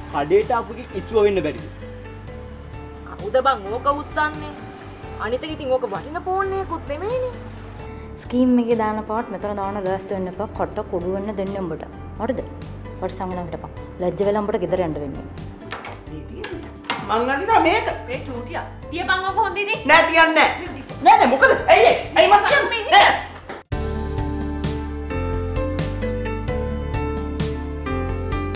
කඩේට ආපු එකෙක් ඉස්සුව වෙන්න බැරිද? කවුද බං ඕක උස්සන්නේ? අනිත් එක ඉතින් ඕක වටින ෆෝන් එකකුත් නෙමෙයිනේ. ස්කීම් එකේ දාන පාට් මෙතන දාන ලෑස්ති වෙන්න එපා. කොට කුඩු වෙන්න දෙන්න උඹට. හරිද? වට සංගලම් හිටපන්. ලැජ්ජ වෙලා උඹට ගෙදර යන්න වෙන්නේ. මං අදිනවා මේක. මේ චූටියා. තියපන් ඕක හොඳිනේ. නෑ තියන්නේ නෑ. නෑ මොකද